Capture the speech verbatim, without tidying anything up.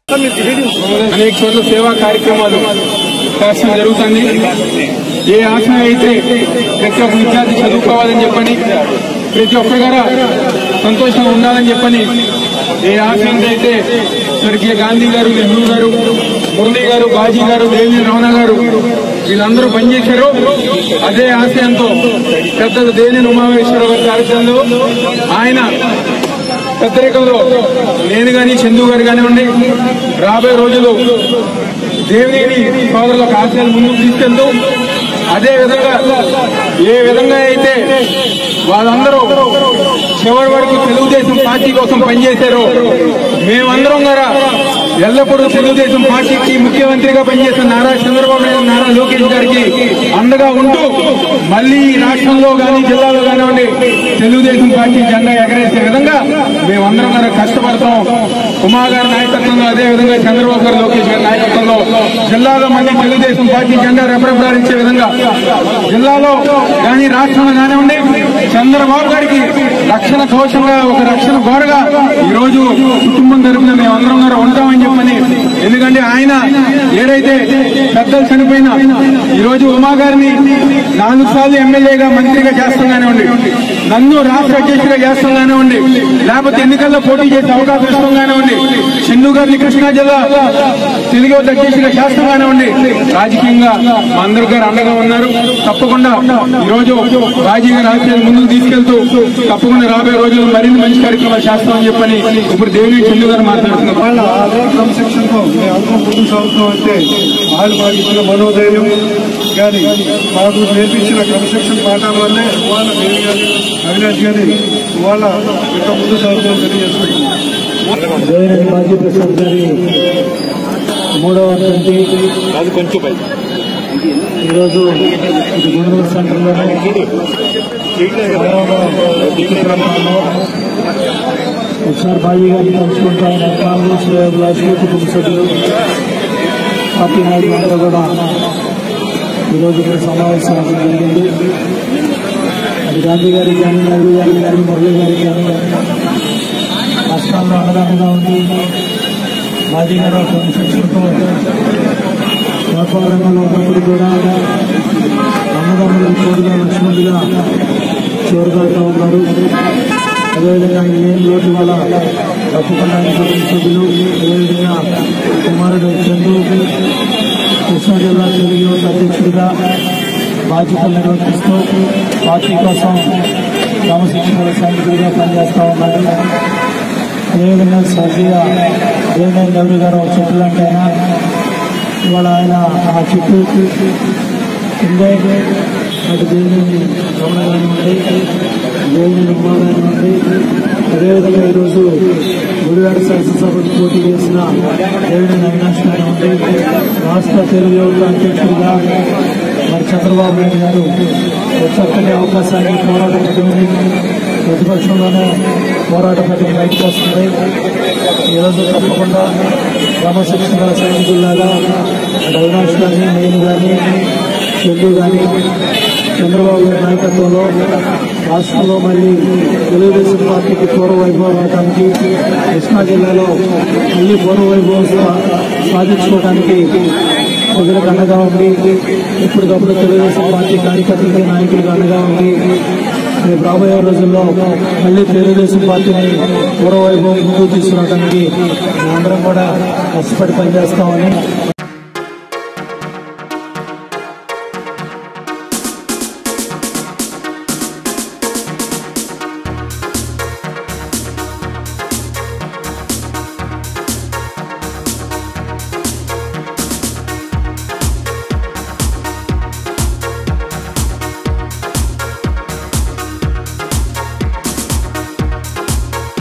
అనేక చోట్ల సేవా కార్యక్రమాలు చేస్తూ జరుగుతుంది. ఏ ఆశయం అయితే ప్రతి ఒక్క విద్యార్థి చదువుకోవాలని చెప్పని, ప్రతి ఒక్కరి గారు సంతోషంగా ఉండాలని చెప్పని, ఏ ఆశయం అయితే స్వర్గీయ గాంధీ గారు, నెహ్రూ గారు, మురళీ గారు, బాజీ గారు, దేవి రమణ గారు వీళ్ళందరూ పనిచేశారు. అదే ఆశయంతో పెద్దలు దేవినేని ఉమామహేశ్వరరావు గారి ఆలోచనలో ఆయన పెద్దరికంలో నేను గాని చందు గారు కానివ్వండి, రాబోయే రోజులు దేవినేని సోదరులకు ఆశయాలు ముందుకు తీసుకెళ్తూ అదే విధంగా ఏ విధంగా అయితే వాళ్ళందరూ చివరి వరకు తెలుగుదేశం పార్టీ కోసం పనిచేశారో మేమందరం కూడా ఎల్లప్పుడూ తెలుగుదేశం పార్టీకి ముఖ్యమంత్రిగా పనిచేసిన నారా చంద్రబాబు నాయుడు, నారా లోకేష్ గారికి అండగా ఉంటూ మళ్లీ రాష్ట్రంలో గానీ జిల్లాలో కానివ్వండి తెలుగుదేశం పార్టీ జెండా ఎగరేసే విధంగా మేమందరం కూడా కష్టపడతాం. ఉమా గారి నాయకత్వంలో, అదే విధంగా చంద్రబాబు గారు, లోకేష్ గారి నాయకత్వంలో జిల్లాలో మళ్లీ తెలుగుదేశం పార్టీ జెండా రెపరెపలాడించే విధంగా జిల్లాలో కానీ రాష్ట్రంలో కానివ్వండి చంద్రబాబు గారికి రక్షణ కవచంగా, ఒక రక్షణ గోడగా ఈ రోజు కుటుంబం తరఫున మేమందరం గారు ఉంటామని చెప్పని. ఎందుకంటే ఆయన ఏదైతే పెద్దలు చనిపోయినా ఈ రోజు ఉమా గారిని నాలుగు సార్లు ఎమ్మెల్యేగా, మంత్రిగా చేస్తాం కానివ్వండి, నన్ను రాష్ట్ర అధ్యక్షుడిగా చేస్తాం కానివ్వండి, లేకపోతే ఎన్నికల్లో పోటీ చేసే అవకాశం ఇస్తాం కానివ్వండి, చందు గారిని కృష్ణా జిల్లా తెలుగు అధ్యక్షుడిగా చేస్తాం కానివ్వండి, రాజకీయంగా మా అందరి గారు అండగా ఉన్నారు. తప్పకుండా ఈ రోజు బాజీ గారి ఆశయాలు ముందుకు తీసుకెళ్తూ తప్పకుండా రాబోయే రోజుల్లో మరిన్ని మంచి కార్యక్రమాలు చేస్తామని చెప్పని ఇప్పుడు దేవినేని చందు గారు మాట్లాడుతున్నారు. వాళ్ళ అదే క్రమశిక్షణతో మేము అందరం ముందుకు సాగుతాం అంటే వాళ్ళు మాకు ఇచ్చిన మనోధైర్యం కానీ మాకు నేర్పించిన క్రమశిక్షణ పాఠాల వల్లే వాళ్ళ దేవి గారి అవినాష్ గారి వాళ్ళ ఇంకా ముందు సాగుతామని తెలియజేస్తున్నాం. దేవినేని బాజీ ప్రసాద్ గారి మూడవ వర్ధంతి ఈరోజు ఇది గుంటూరు సెంటర్లోనే ఒకసారి బాజీ గారిని తలుచుకుంటూ ఆయన కాంగ్రెస్ శ్రేయోభిలాషులు, కుటుంబ సభ్యులు, పార్టీ నాయకులందరూ కూడా ఈరోజు ఇక్కడ సమావేశం జరిగింది. అది గాంధీ గారికి కానీ, నెహ్రూ గారికి కానీ, మురళీ గారికి కానీ రాష్ట్రాల్లో అండదండగా ఉంది. బాజీ గారు క్రమశిక్షణతో వ్యాపార రంగంలో ఉన్నప్పుడు కూడా అన్నదమ్ములు తోడుగా లక్ష్మణుడిగా చివరిగా ఉన్నారు. అదేవిధంగా ఏం లోటు వల్ల తప్పకుండా కుటుంబ సభ్యులు, అదేవిధంగా కుమారుడు చంద్రు కృష్ణా జిల్లా తెలుగు యువత అధ్యక్షుడిగా బాధ్యతలు నిర్వర్తిస్తూ పార్టీ కోసం క్రమశిక్షణ సైనికుడిగా పనిచేస్తూ ఉన్నారు. అదేవిధంగా స్వర్గీయ దేవినేని నెహ్రూ గారు ఒక చెట్టు లాంటి ఆయన ఇవాళ ఆయన ఆ చెట్టు కిందే అటు దేవినేని రమణ కానివ్వండి, దేవినేని ఉమా కానివ్వండి, అదేవిధంగా ఈరోజు గుడివాడ శాసనసభకు పోటీ చేసిన దేవినేని అవినాష్ కానివ్వండి, రాష్ట్ర తెలుగు యువత అధ్యక్షుడిగా మరి చంద్రబాబు నాయుడు గారు చక్కని అవకాశాన్ని పోరాట పట్టుకుని ప్రతిపక్షంలోనే పోరాట పట్టుకుని బయటకు వస్తుంది. ఈరోజు తప్పకుండా క్రమశిక్షణ సైనికుల్లాగా అవినాష్ కానీ, నేను కానీ, చందు కానీ చంద్రబాబు గారి నాయకత్వంలో రాష్ట్రంలో మళ్లీ తెలుగుదేశం పార్టీకి పూర్వ వైభవం రావడానికి, కృష్ణా జిల్లాలో మళ్లీ పూర్వ వైభవం సాధించుకోవడానికి ప్రజలకు అండగా ఉండి, ఇప్పటికప్పుడు తెలుగుదేశం పార్టీ కార్యకర్తలకి, నాయకులకు అండగా ఉండి రేపు రాబోయే రోజుల్లో మళ్లీ తెలుగుదేశం పార్టీని పూర్వ వైభవం ముందుకు తీసుకురావడానికి మేమందరం కూడా కష్టపడి పనిచేస్తామని